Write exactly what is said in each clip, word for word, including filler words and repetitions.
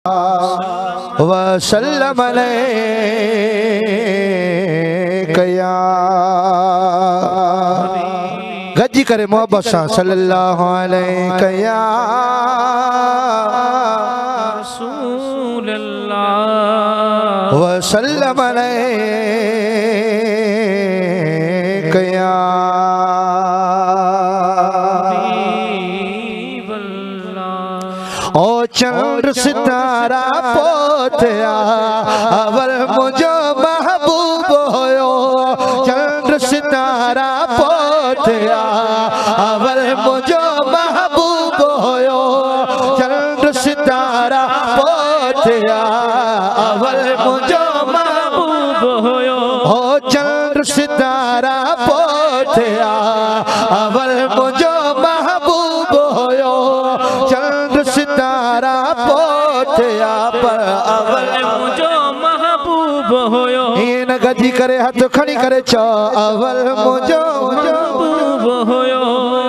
वसल्लम अलैका गजी करे मोहब्बत सा सल्लल्लाहु अलैका या रसूलल्लाह वसल्लम अलैका या ओ चंद्र सितारा पोथिया अवल मुझो महबूब होयो चंद्र सितारा पोथिया अवल मुझो महबूब होयो चंद्र सितारा पोथिया अवल मुझो महबूब होयो ओ चंद्र सितारा पोथिया अवल मुझो महबूब होयो चंद्र सितारा पोथिया पर अवल मुझो महबूब होयो ये न गजी करे हाथ खड़ी करे चो अवल मुझो महबूब होयो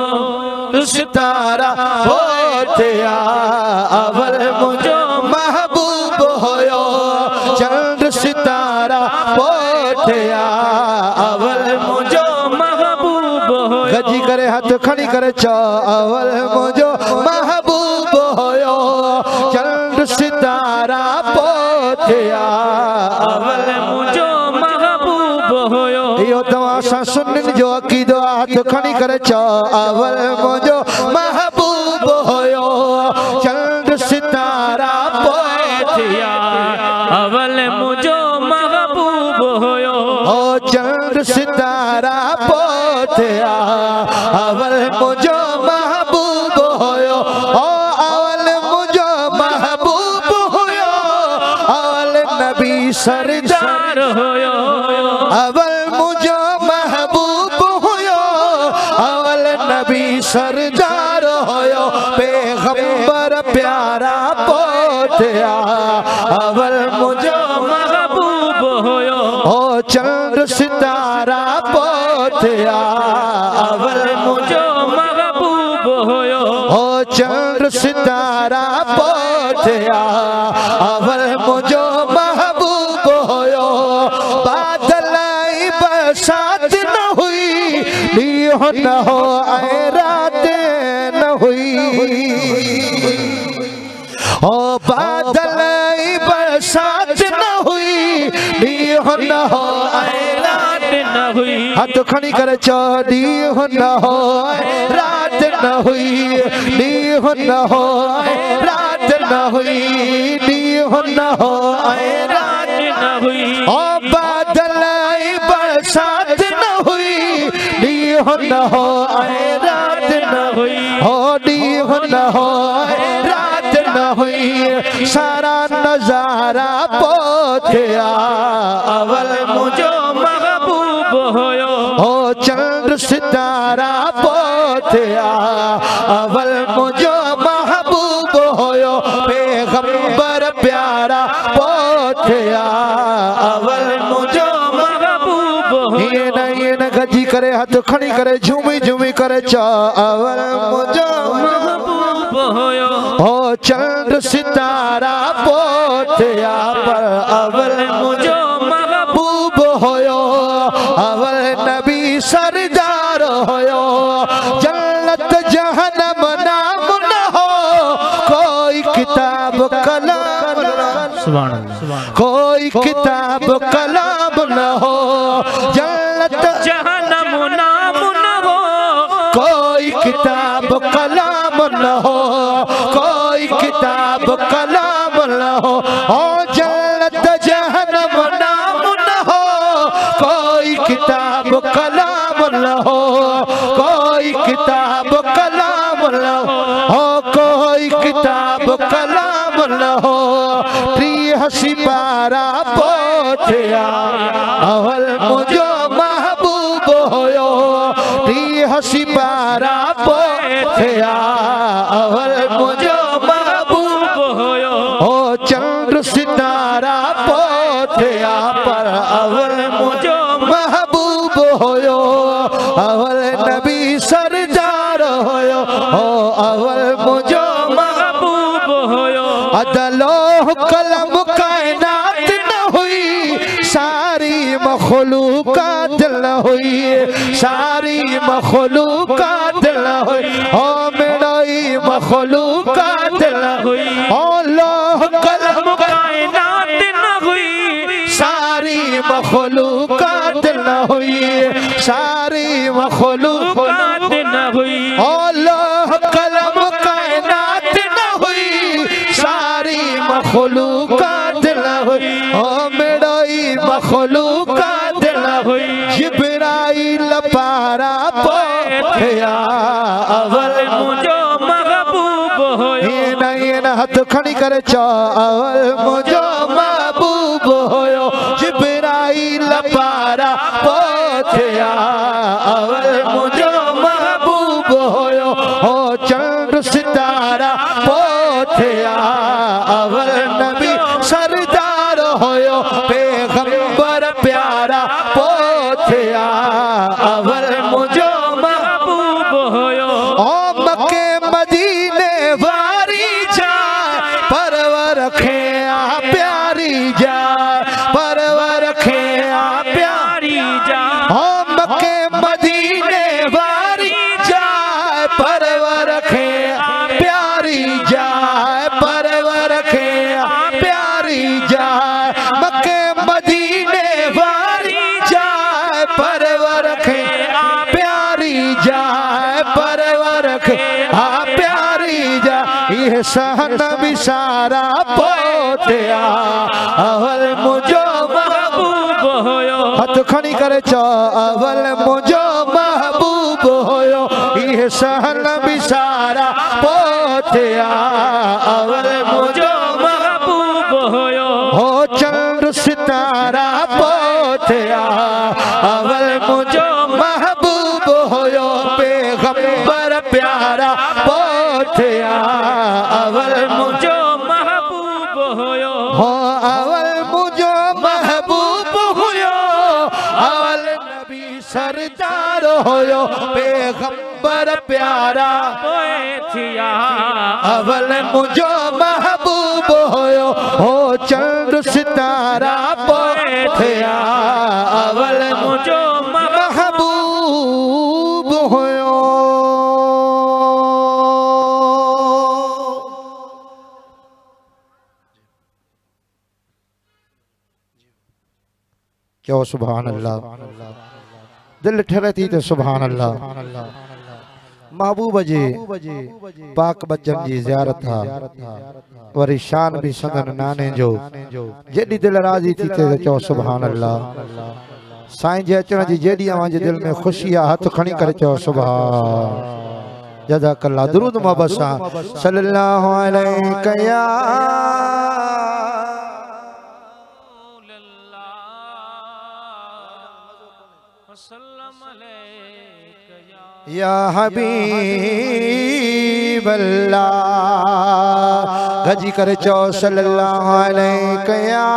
सितारा पोथिया अवल मुझो महबूब होयो चंद्र सितारा पोथिया अवल मुझो महबूब होयो गजी करे हाथ खड़ी करे चो अवल मुझो महबूब होयो चंद्र सितारा पोथिया अवल मुझो महबूब होयो यो दवा सा सुनन जो अकीदो हाथ खड़ी करे चो अवल मुझो महबूब होयो चंद्र सितारा पोथिया अवल मुझो महबूब होयो ओ चंद्र सितारा पोथिया अवल मुझो महबूब होयो ओ अवल मुझो महबूब होयो अवल नबी सरदार होयो अवल मुझो महबूब होयो अवल नबी सरदार होयो पैगंबर प्यारा पोथिया अवल मुझो महबूब होयो ओ चंद्र सितारा पोथिया अवल मुझो महबूब होयो ओ चंद्र सितारा पोथिया अवल मुझो महबूब होयो बादल आई बरसात न हुई लियो न हो आए रात न हुई ओ बादल आई बरसात न हुई लियो न हो आए रात न हुई हाथ खड़ी करे चौड़ी हो न हो रात न हुई नी हो न हो रात न हुई नी हो न हो रात न हुई ओ बादल आई बरसात न हुई नी हो न हो रात न हुई हो नी हो न हो रात न हुई सारा नजारा पोथिया अवल मुझो महबूब होयो ओ चंद्र सितारा पोथिया अवल मुझो महबूब होयो पैगंबर प्यारा पोथिया अवल मुझो महबूब ये न ये न गजी करे हाथ खड़ी करे झूमी झूमी करे चा अवल मुझो महबूब होयो ओ चंद्र सितारा पोथिया पर अवल मुझो महबूब होयो अवल नबी सरदार होयो जन्नत जहन्नम नाम न हो कोई किताब कलाम सुभान अल्लाह कोई किताब कलाम न हो जन्नत जहन्नम नाम न हो कोई किताब कलाम न हो कोई किताब कलाम न हो ओ जन्नत जहन्नम नाम न हो कोई किताब कलाम न हो कोई किताब कलाम न हो कोई किताब कलाम न हो त्री हसी पारा पोथिया अवल मुझो महबूब होयो त्री हसी पारा पोथिया अवल मुझो महबूब होयो ओ चंद्र सितारा पोथिया पर अवल मुझो महबूब होयो अवल नबी सरदार होयो ओ अवल मुझो महबूब होयो अदलो लोह कलम कायनात न हुई, सारी मखलूकात न हुई, सारी मखलूकात न हुई, ओ मेरी मखलूकात न हुई, ओ लोह कलम कायनात न हुई, सारी मखलूकात न हुई, सारी मखलूकात न हुई, ओ लोह कलम कायनात न हुई, सारी मखलूकात न हुई, ओ मेरी मखलूकात न हुई। जिब्राइल पारा पहुंचा अवल मुझो महबूब होयो, नहीं न हथ खड़ी करे चो अवल मुझो महबूब होयो। जिब्राइल पारा पहुंचा अवल मुझो महबूब होयो, हो चंद्र सितारा पहुंचा अवल नबी सरदार होयो, पैगंबर प्यारा पहुंचा अवल मुझो महबूब होयो। ओ मक्के मदीने वारी जाए परवर खे आ प्यारी जाए, परवर खे आ प्यारी जाए, ओ मक्के मदीने वारी जाए परवर खे आ प्यारी जाए, परवर खे आ प्यारी जाए, मक्के मदीने वारी जाए परवर खे आ प्यारी जाए, परवर खे आ प्यारी जाए। ये सहन बिसारा पहुंचा अवल मुझो महबूब होयो, हथ खड़ी करे चो अवल मुझो महबूब होयो। ये सहन बिसारा पहुंचा अवल मुझो महबूब होयो, हो चंद्र सितारा पहुंचा अवल मुझो महबूब होयो, पैगंबर प्यारा पहुंचा अवल मुझो महबूब होयो, हो अवल मुझो महबूब होयो, अवल नबी सरदार होयो, पैगंबर प्यारा पहुंचा अवल मुझो महबूब होयो, हो चंद्र सितारा पहुंचा अवल मुझो महबूब होयो। क्यों सुभान अल्लाह, दिल ठहरे थी तो सुभान अल्लाह। महबूब जी पाक बच्चन जी ज़ियारत था, वरी शान भी सदन नाने जो, जेडी दिल राजी थी थे चो सुभान अल्लाह। साईं जे अचण जी जेडी अवां जे दिल में खुशी आ, हथ खणी करे चो सुभान। जज़ाकल्लाह। दुरूद मोहब्बत सां सल्लल्लाहु अलैहि या या हबीब अल्लाह। गजी करे चो सल्लल्लाहु अलैहि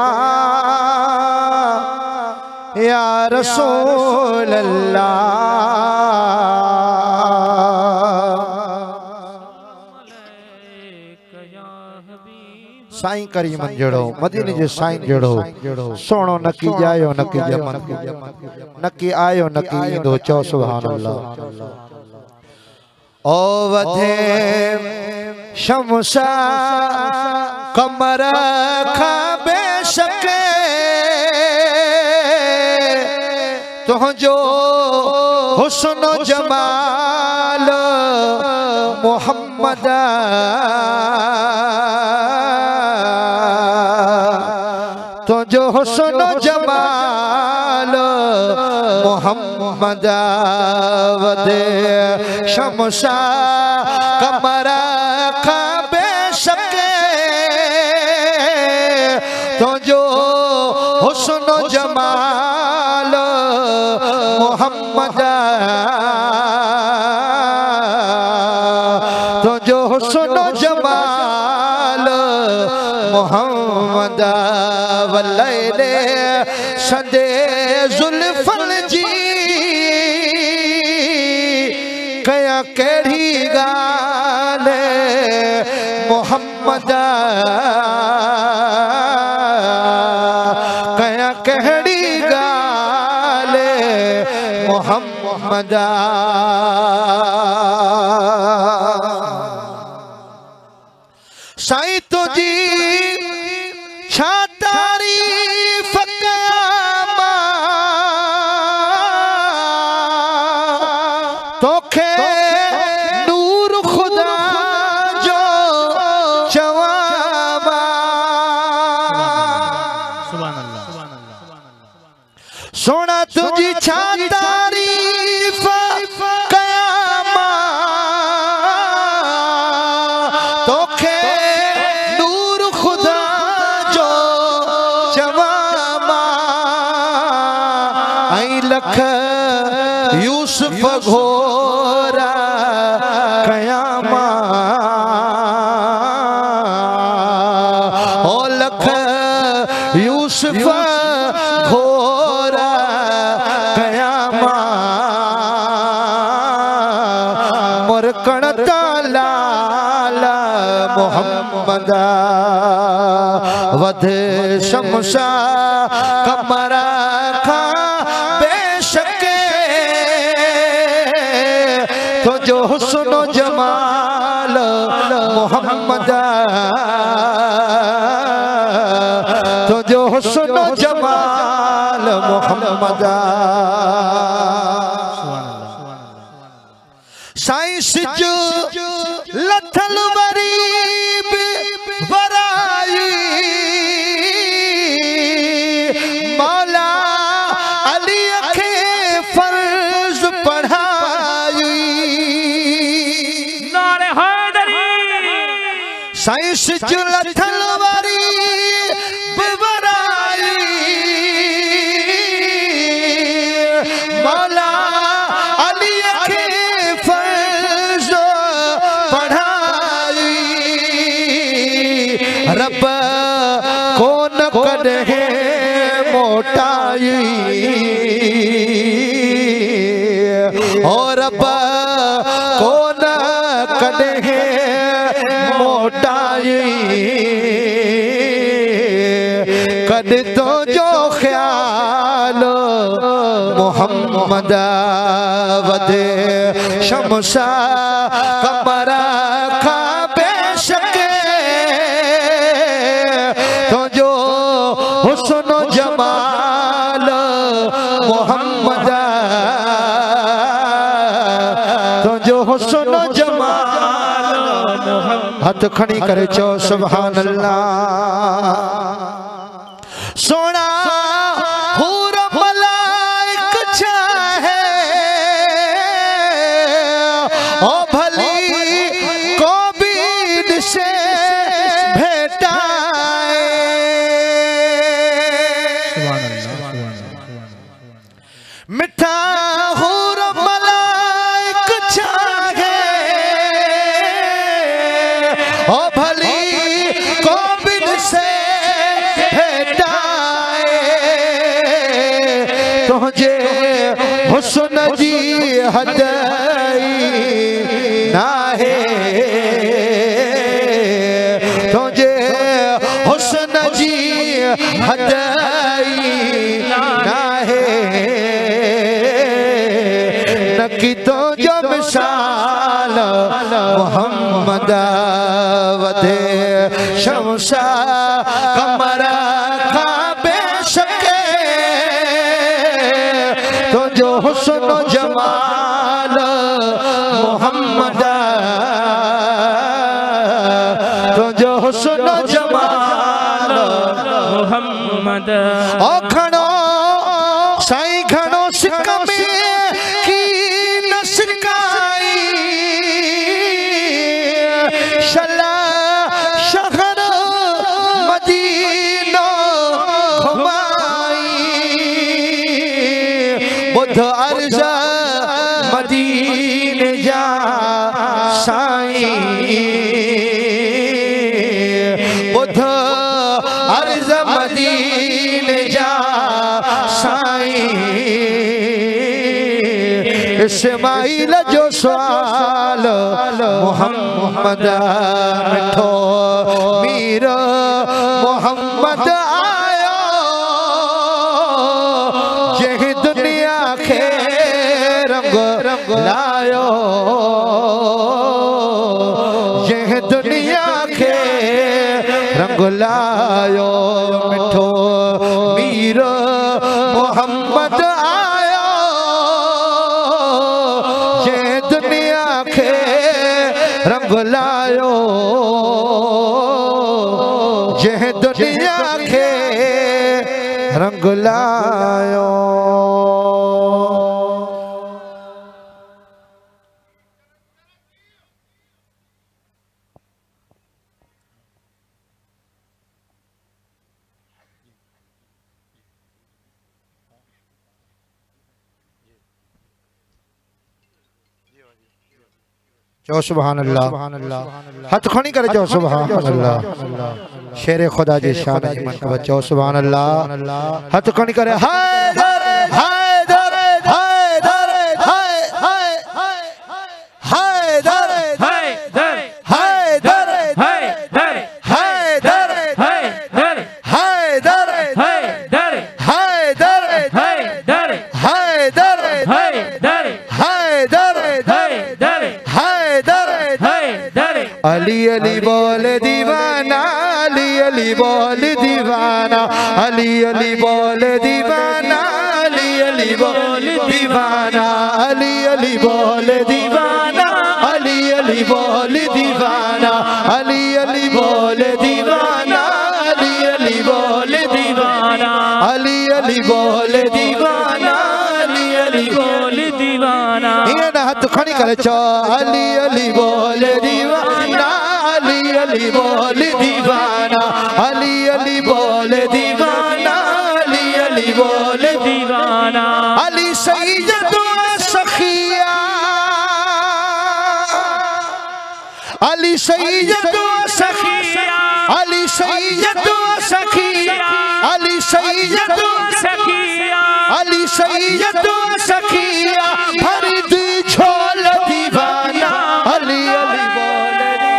या रसूल अल्लाह। साईं करीमन जड़ो, मदीने जे साईं जड़ो, सोनो नकी जायो नकी जमन, नकी आयो नकी इंदो, चो सुभान अल्लाह। ओ वधे शमसा कमर खाबे सके, तुझो हुस्न जमाल मोहम्मद, तुझो हुस्न जमाल मोहम्मद। वदे शमसा कमर खाबे सके, तुझो हुस्न जमाल मोहम्मद, तुझो हुस्न जमाल मोहम्मद। वलैले सदे जुल्फन जी कया केड़ी गाल मोहम्मद। मोहम्मद साईं तुझी छा तारीफ कयां तोखे नूर खुदा जो चवां सोना तुझी छा तारीफ कयां तोखे नूर खुदा जो चवां आई लख यूसुफ घोरा कयां ओ लख यूसुफ घोरा मुरकण लाल मोहम्मद वध शमशा कमर खां बेशक तुझो हुस्न जमाल मोहम्मद तुझो हुस्न जमाल मोहम्मद साईं सिजु लथल वरीब वराई मौला अली खे फर्ज पढ़ाई नारे हैदरी साईं सिजु लथल वरीब वराई मौला अली खे रब कौन कदे मोटाई और रब कौन कदे मोटाई कद तो जो ख्याल मोहम्मद वदे शमशा कमर खा बेशक तुझो हुस्न जमाल मोहम्मद तुझो हुस्न जमाल हाथ खड़ी करे चो सुभान अल्लाह सोना हूर मलाइक चाहे ओ भली को बीद से भेटाए मिठा हूर मलाइक चाहे ओ भली को बीद से भेटाए तुझे हुस्न जी हदई नाहे तुझे हुस्न जी हदई नाहे नकी तो जो मिसाल मोहम्मद वधे शमशा कमर खा बेशक तुझो हुस्न जमाल मोहम्मद तुझो हुस्न जमाल मोहम्मद ओ घणो साईं घणो सिक में की न सिकाई शला शहर मदीनो घुमाई बुध अर्ज मदीने जा साईं बुध अर्ज मदीने जा साईं इस्माइल जो सवाल मोहम्मद मिठो मीर मोहम्मद आयो जह दुनिया खे रंग लायो ये दुनिया के रंग लायो मिठो मीर मोहम्मद आयो ये दुनिया के रंग लायो ये दुनिया के रंग लायो। जो सुभान अल्लाह हथ खड़ी करे जो सुभान अल्लाह शेर खुदा जी शान ईमान का बच्चा सुभान अल्लाह हथ खड़ी करे हैदर हैदर हैदर हैदर हैदर हैदर हैदर हैदर हैदर हैदर हैदर हैदर हैदर हैदर हैदर हैदर हैदर अली अली बोल दीवाना अली अली बोल दीवाना अली अली बोल दीवाना अली अली बोल दीवाना अली अली बोल दीवाना अली अली बोल दीवाना अली अली बोल दीवाना अली अली बोल दीवाना अली अली बोल दीवाना अली अली बोल दीवाना ये ना हाथ खड़ी करे चो अली अली बोल दीवाना अली अली बोल दीवाना अली अली बोल दीवाना अली अली बोल दीवाना अली सैयद सखिया अली सैयद सखिया अली सैयद सखिया अली सैयद सखिया अली सैयद सखिया फरीद झोल दीवाना अली अली बोल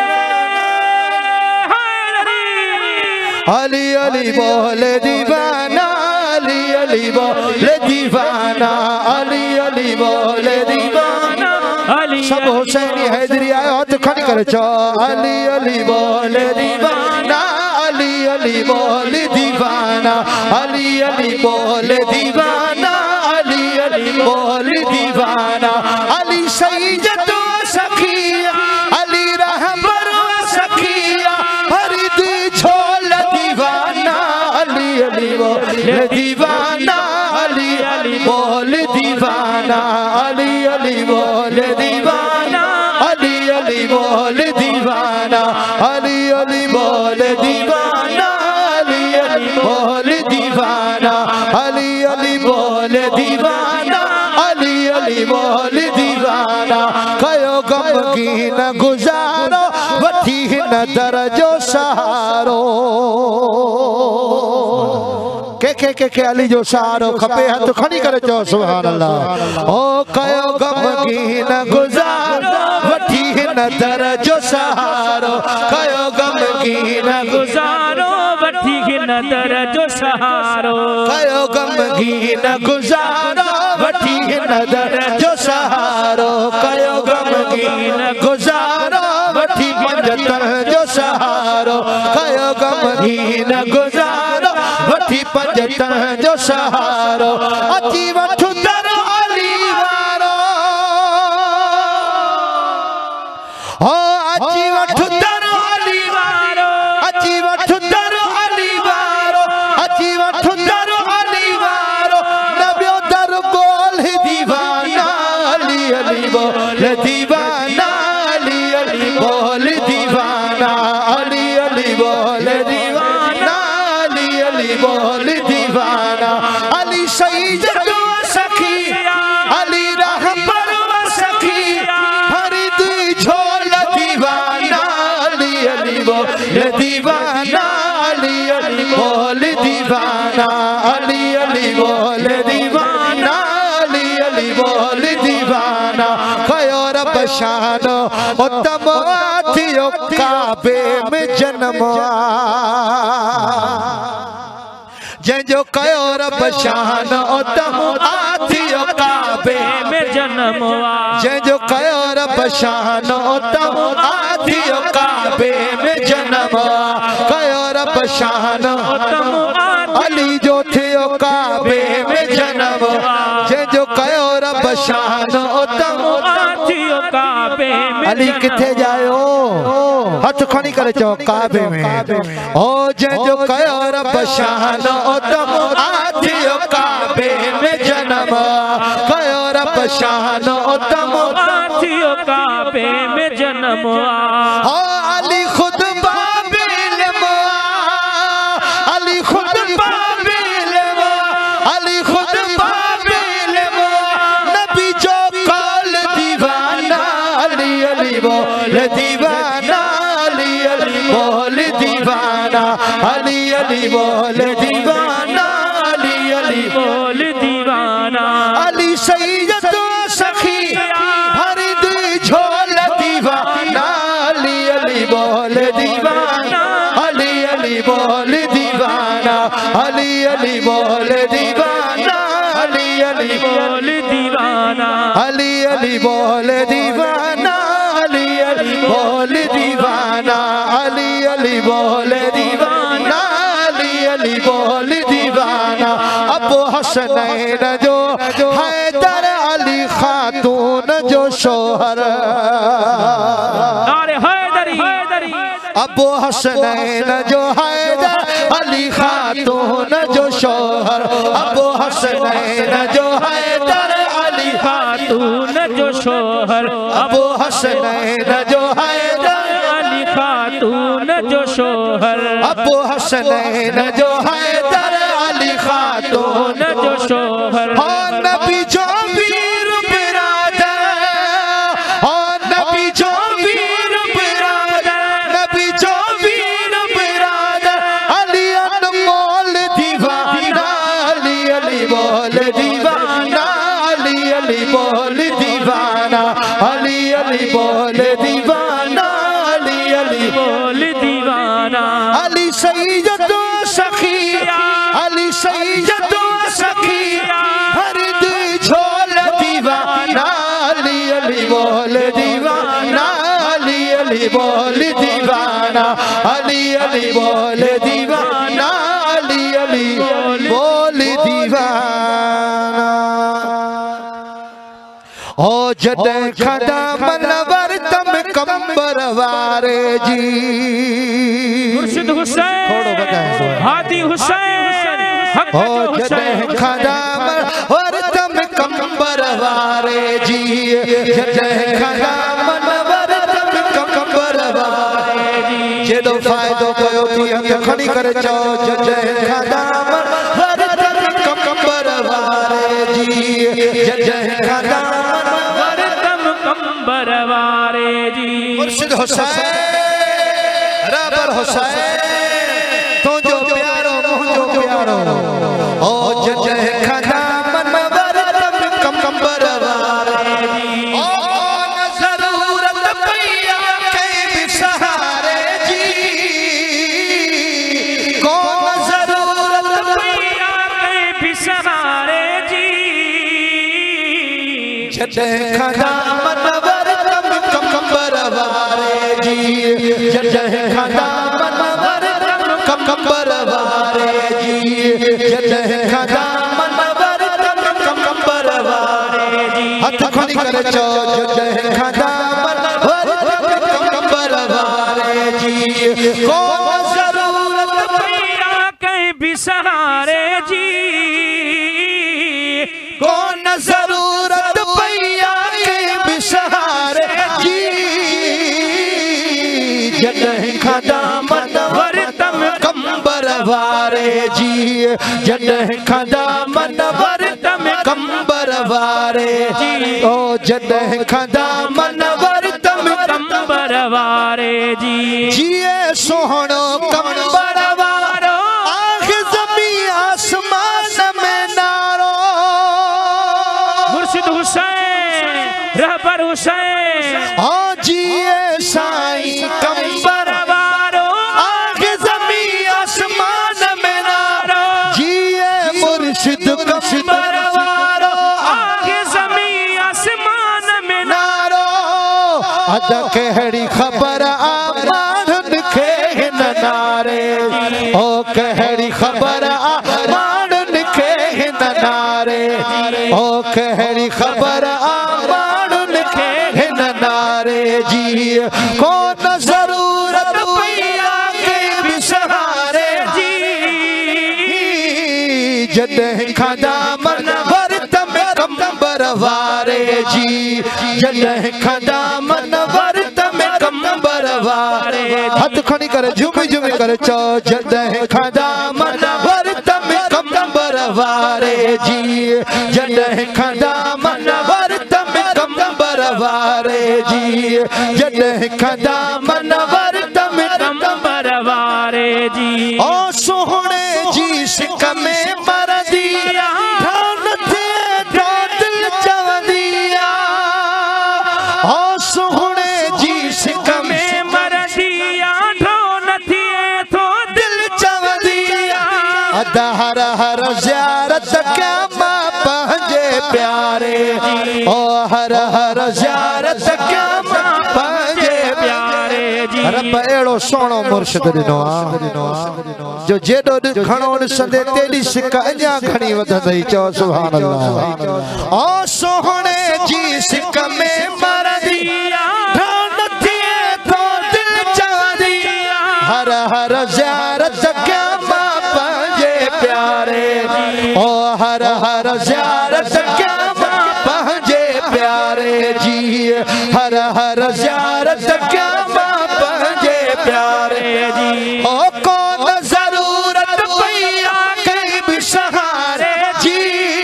अली अली बोल दीवाना अली अली बोल दीवाना अली अली बोल दीवाना सब हुसैनी हैदरी आयो तो खड़ी करे चो अली अली बोल दीवाना अली अली बोल दीवाना अली अली बोल दीवाना अली अली बोल दीवाना अली सैयद सखिया अली रहबर सखिया फरीद झोल दीवाना अली अली बोल दीवाना अली अली बोल दीवाना अली अली बोल दीवाना अली अली बोल दीवाना अली अली बोल दीवाना अली अली बोल दीवाना अली अली बोल दीवाना अली अली बोल दीवाना कयो गमगीन गुजारो वठी न दरजो सहारो के के के के अली जो सहारो खपे हथ खड़ी करे चो सुभान अल्लाह ओ कयो गमगीन गुजारो वठी न दरजो सहारो कयो गमगीन गुजारो वठी न दरजो सहारो कयो गमगीन गुजारो वठी न दरजो सहारो कयो गमगीन गुजारो वठी पंजतर जो सहारो कयो गमगीन गुजारो वठी पंजतर जो सहारो अची वठु दर अली वारो हो अची वठु दर अली वारो अची वठु दर अली वारो अची वठु दर अली वारो नबियो दर बोल दीवाना अली अली बोल दीवाना अली अली बोल दीवाना अली अली बोल दीवाना अली अली बोल दीवाना अली सैयद सखिया अली रहबर सखिया फरीद झोल दीवाना अली अली बोल दीवाना अली अली बोल दीवाना अली अली बोल दीवाना अली अली बोल दीवाना कयो रब शानो उत्तम थियो काबे में जन्म जंहिंजो कयो रब शान उतम आथियो काबे में जन्म जंहिंजो कयो रब शान उतम आथियो काबे में जन्म कयो रब शान उतम अली जो थियो काबे में जन्म जंहिंजो कयो रब शान उतम आथियो काबे में अली किथे जायो हथ खणी करे चओ काबे में ओ जंहिंजो कयो रब शान उतम आथियो काबे में जन्म कयो रब शान उतम आथियो काबे में जन्म ओ अली खुद बाबिल अली खुद बाबिल अली खुद बाबिल नबी जो कौल दीवाना अली अली बोल दीवाना अली अली बोल दीवाना अली अली बोल दीवाना अली अली बोल दीवाना अली सैयद सखी भर दी झोल दीवाना अली अली बोल दीवाना अली अली बोल दीवाना अली अली बोल दीवाना अली अली बोल दीवाना अली अली बोल दीवाना अली अली बोल दीवाना अली अली बोल दीवाना अली अली बोल दीवाना अबू हसनैन जो हैदर अली खातून जो शोहर नारे हैदरी अबू हसनैन जो हैदर अली खातून जो शोहर अबू हसनैन जो हैदर अली खातून जो शोहर अबू हसनैन जो हैदर अली खातून जो शोहर अबू हसनैन जो हैदर अली खातून जो शोहर हाँ नबी जो वीर बिरादर हाँ नबी जो वीर बिरादर नबी जो वीर बिरादर अली अनमोल दीवाना अली अली बोल दीवाना अली अली बोल दीवाना अली अली बोल दीवाना अली अली बोल दीवाना अली सैयद सखी अली सैयद सखी हर दी झोल दीवाना अली अली बोल दीवाना अली अली बोल दीवाना अली अली बोल दीवाना अली अली बोल दीवाना ओ जॾहिं खदा मनवर तम कंबर वारे जी मुर्शिद हुसैन थोड़ो बताए हादी हुसैन ओ जॾहिं खदा मनवर तम कंबर वारे जी जॾहिं खदा मनवर तम कंबर वारे जी जेॾो फ़ाइदो कयो थी हथ खणी करे चओ जॾहिं खदा मनवर तम कंबर वारे जी जॾहिं खदा कंबर वारे जी मुर्शिद हुसैन रबर हुसैन तुझो प्यारो मुझो प्यारो ओ जॾहिं खदा मनवर तम कंबर वारे जी ओ न ज़रूरत पई कंहिं बि सहारे जी को ज़रूरत पई कंहिं बि सहारे जी जॾहिं खदा मनवर तम कंबर वारे जी जॾहिं खदा मनवर तम कंबर वारे जी जॾहिं खदा मनवर तम कंबर वारे जी हथ खणी करे चओ जॾहिं खदा मनवर तम कंबर वारे जी को ज़रूरत पई कंहिं बि सहारे जी को न ज़रूरत पई कंहिं बि सहारे जी जॾहिं खदा मनवर तम कंबर वारे जी जॾहिं खदा मनवर तम कंबर वारे जी ओ जॾहिं खदा मनवर तम कंबर वारे जी जिए सोहणो कंबर वारो आख ज़मीं आसमान में नारो मुर्शिद हुसैन रहबर हुसैन ओ जिए साईं कंबर वारो आख ज़मीं आसमान में नारो जी अद कहड़ी खबर आमानुन खे हिन नारे ओ कहड़ी खबर आमानुन खे हिन नारे ओ कहड़ी खबर आमानुन खे हिन नारे जी कौन जरूरत पैया के भी सहारे जी जॾहिं खादा मन वर्त में कंबर वारे जी जॾहिं खादा मन वर्त में कंबर वारे हथ खणी करे झुमी झुमी करे चो जॾहिं खादा मन वर्त में कंबर वारे जी जॾहिं खादा मन वर्त में कंबर वारे जी जॾहिं खादा मन वर्त में कंबर वारे जी ओ सोहणे जी सिक में मरदिया ठान थे तो दिल चवंदिया ओ सोहणे जी सिक में मरदिया ठान थे तो दिल चवंदिया अदा हर हर ज़ियारत क्या मां पंहिंजे प्यारे ओ हर हर ज़ियारत क्या मां पंहिंजे प्यारे जी रब एड़ो सोनो मुर्शिद दिनो जो जेडो खणो ॾिसंदे तेडी सिक अञा खणी वधंदई चओ सुभान अल्लाह ओ सोहणे जी सिक में मरदिया ठान थिए तो दिल चवंदिया हर हर ज़ियारत क्या मां पंहिंजे प्यारे ओ हर हर ज़ियारत क्या मां पंहिंजे प्यारे जी हर हर ज़ियारत क्या मां पंहिंजे प्यारे जी ओ कौन जरूरत पैया के भी सहारे जी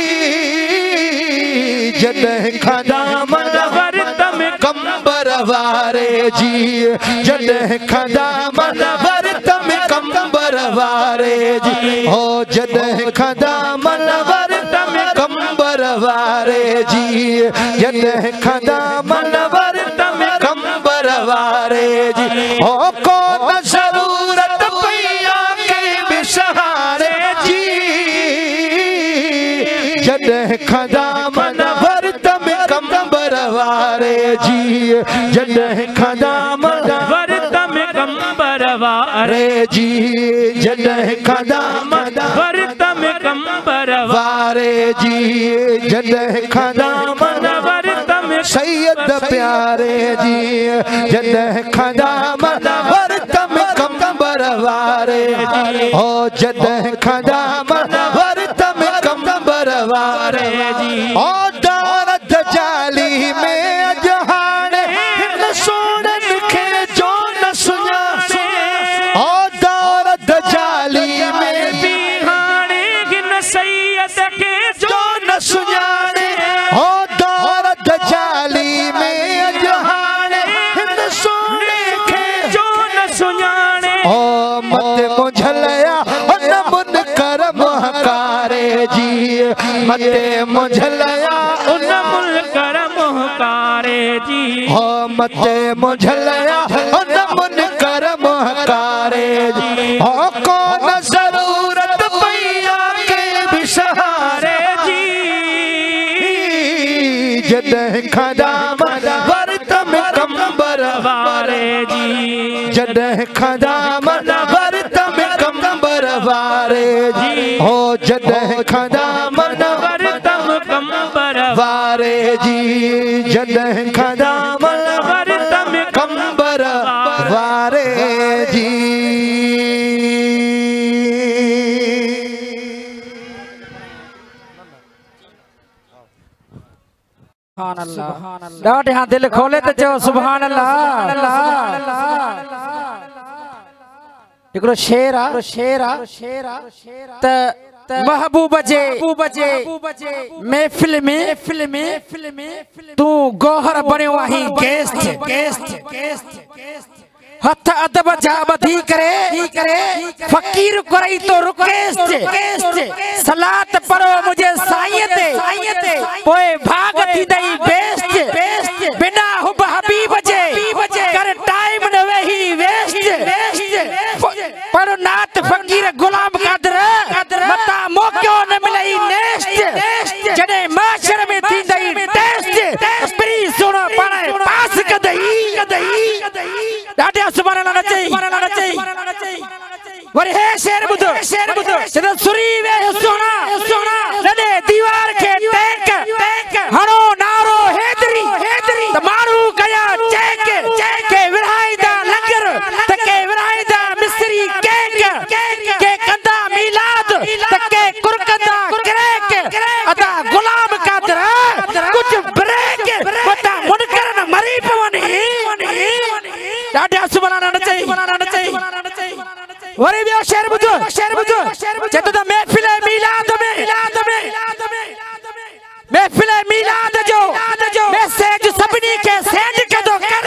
जॾहिं खादा मन वर्त में कंबर वारे जी जॾहिं खादा मन वर्त में कंबर वारे जी हो जॾहिं खादा मन वर्त में कंबर वारे जी जॾहिं खादा मन वर्त में कंबर वारे जी हो कौन जरूरत पैया के भी सहारे जी जॾहिं खादा मन वर्त में कंबर वारे जी जॾहिं खादा मन वर्त में कंबर वारे जी जॾहिं खादा मन वर्त में कंबर वारे जी जॾहिं खादा मन वर्त में सैयद प्यारे जी जॾहिं खादा मन वर्त में कंबर वारे जी ओ जॾहिं खादा मन वर्त में कंबर वारे जी ओ दारत जाली में अॼु हाणे हिन सोननि खे जो न सुञाणे ओ दारत जाली में बि हाणे हिन सैयद खे जो न सुञाणे ओ दारत जाली में अॼु हाणे हिन सोने खे जो न सुञाणे ओ मत मुझलया उन मुनकर मुहकारे जी मते मुझलया उन मुनकर मुहकारे जी हो मते मुझलया उन मुनकर मुहकारे जी हो कौन जरूरत पैया के भी सहारे जी जॾहिं खादा मन वर्त में कंबर वारे जी जॾहिं खादा मन वर्त में कंबर वारे जी हो जॾहिं खादा मन वर्त में कंबर वारे जी जॾहिं खादा मन वर्त में कंबर वारे जी ॾाढे हाँ दिल खोले तो चो सुभान अल्लाह हिकिड़ो शेर आ शेर आ त महबूब जे महफिल में महफिल में तू गौहर बणियो आहीं गेस्ट गेस्ट गेस्ट हथ अदब जा बधी करे फकीर करई तो रुकेस्ट सलात पढ़ो मुझे साईं ते पोए भाग थी दई बेस्ट बिना हुब हबीब जे कर टाइम न वही वेस्ट पर नात फकीर गुलाम कादर मता मौको न मिलई नेस्ट जने माशर में थी दई टेस्ट स्प्री सुनो पाण पास कदई जद सुरी वे सोना सोना लदे दीवार के टैंक हणो नारो हैदरी हैदरी त मारू कया चेक चेक के विराईदा लंगर त के विराईदा मिस्री केक के कंदा मिलाद त के कुरकंदा क्रैक अदा गुलाम कादर कुछ ब्रेक पता मुनकर न मरी पवनी डाढा सुभान न चाहिए न चाहिए वरी बियो शेर बुझो शेर बुझो जद त महफिल मिलाद में मिलाद में महफिल मिलाद जो मैसेज सभनी के सेंड कदो कर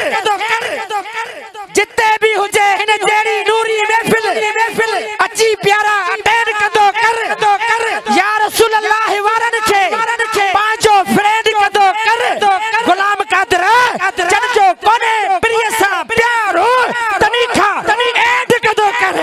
जिते भी हुजे हिन तेरी नूरी महफिल महफिल अची प्यारा अटेंड कदो कर या रसूल अल्लाह वारन के पांचो फ्रेंड कदो कर गुलाम कादर जन जो कोने प्रिय सा प्यार हो तनिखा तनि एंड कदो कर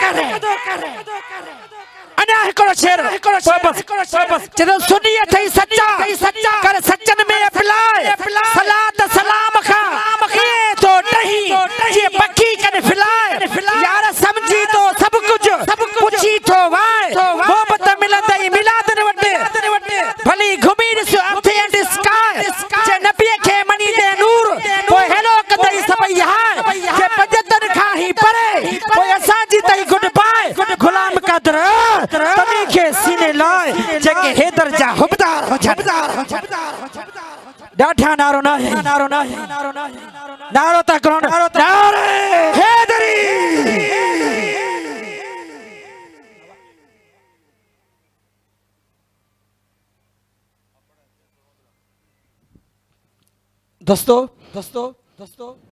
अना हिकड़ो शेर बस जद सुनिए थई सच्चा सच्चा कर सच्चन में अप्लाई सलात सलाम खा ये तो नहीं ये पक्की कन फिलाए यार समझी तो सब कुछ सब पूछी तो वाए मोहब्बत मिलंदई मिलादन वटे भली घुमी दिस अर्थ एंड स्काई जे नबी के मनी दे नूर ओ हेलो कदई सबई हाय जे पजतन खाही परे ओ असा जी तई गुड बाय गुलाम कादर तमी के सीने लाए जेके हैदर जा हुबदार हो झबदार डाठा नारो ना है नारो ना है नारो ता कौन नारे हैदरी दोस्तों दोस्तों दोस्तों